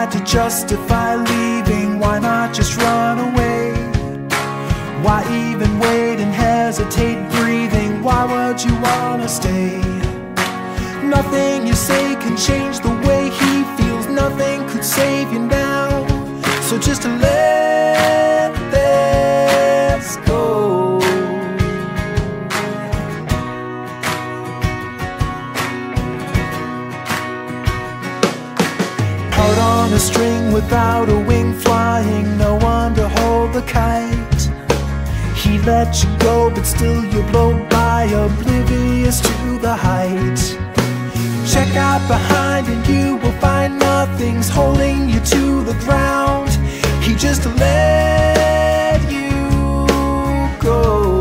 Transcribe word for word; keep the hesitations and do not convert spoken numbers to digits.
tried to justify leaving, why not just run away? Why even wait and hesitate breathing? Why would you wanna stay? Nothing you say can change the way he feels. Nothing could save you now. So just to let this go. Out on a string without a wing flying, no one to hold the kite. He let you go, but still you blow by, oblivious to the height. Check out behind and you will find nothing's holding you to the ground. He just let you go.